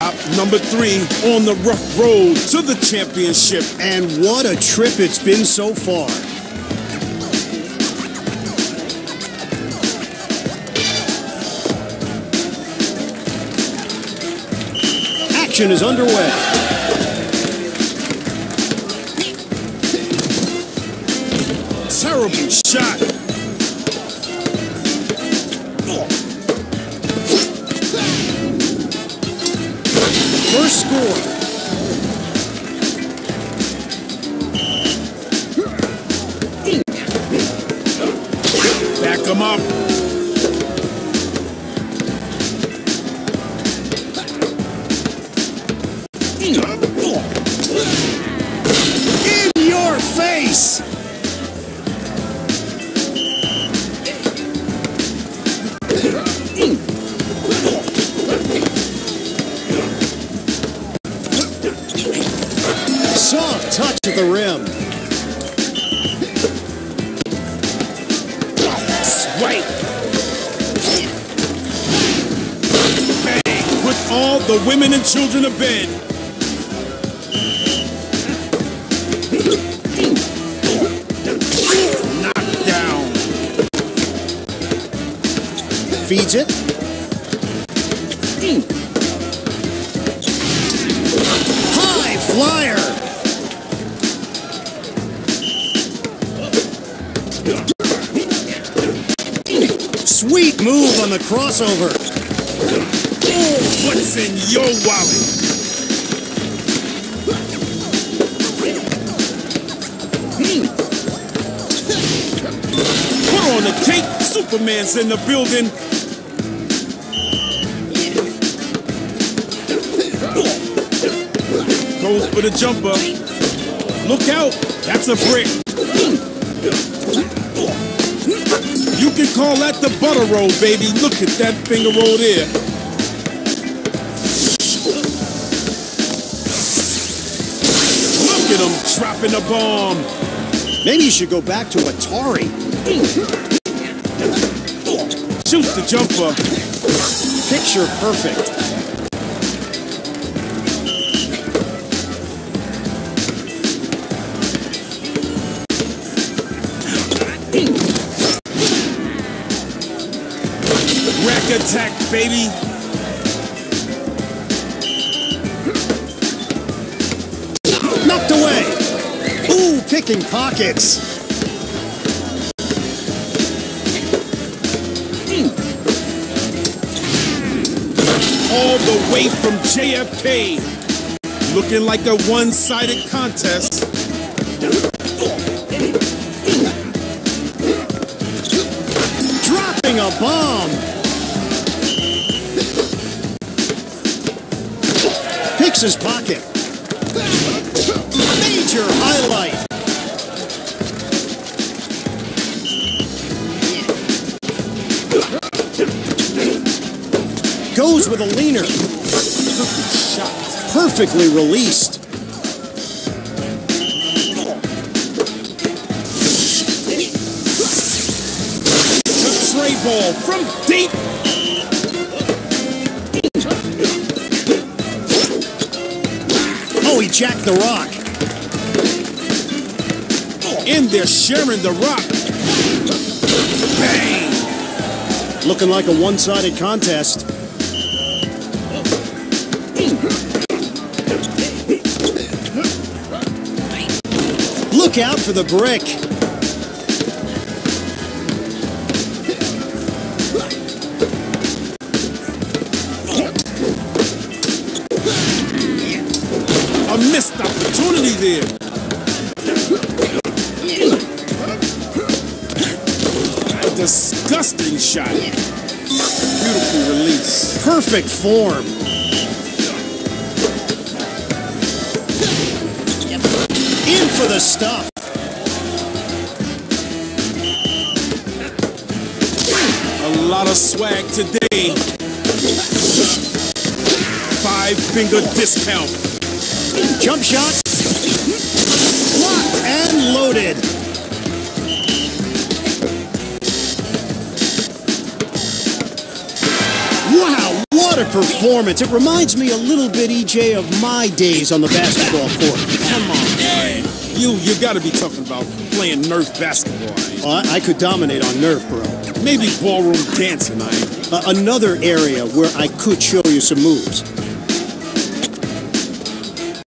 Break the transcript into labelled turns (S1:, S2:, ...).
S1: Number 3 on the rough road to the championship.
S2: And what a trip it's been so far. Action is underway.
S1: Terrible shot.
S2: First score.
S1: Back him up.
S2: In your face. Soft touch at the rim.
S1: Swipe. Bang. Put all the women and children to bed. Knocked down.
S2: Feeds it. High flyer. Sweet move on the crossover.
S1: Oh, what's in your wallet? Put on the tape. Superman's in the building. Goes for the jumper. Look out. That's a brick. You can call that the butter roll, baby. Look at that finger roll there. Look at him dropping a bomb.
S2: Maybe you should go back to Atari.
S1: Shoots the jumper.
S2: Picture perfect.
S1: Rack attack, baby.
S2: Knocked away. Ooh, picking pockets.
S1: All the way from JFK. Looking like a one-sided contest.
S2: Dropping a bomb. Picks his pocket. Major highlight. Goes with a leaner.
S1: Shot.
S2: Perfectly released.
S1: The tray ball from deep.
S2: Oh, he jacked the rock.
S1: And they're sharing the rock. Bang!
S2: Looking like a one-sided contest. Look out for the brick.
S1: A missed opportunity there. A disgusting shot. Beautiful release.
S2: Perfect form. In for the stuff.
S1: A lot of swag today. 5-finger discount.
S2: Jump shot. Locked and loaded. Wow, what a a performance. It reminds me a little bit, EJ, of my days on the basketball court.
S1: Come on, man. You gotta be talking about playing Nerf basketball.
S2: I could dominate on Nerf, bro.
S1: Maybe ballroom dancing,
S2: Another area where I could show you some moves.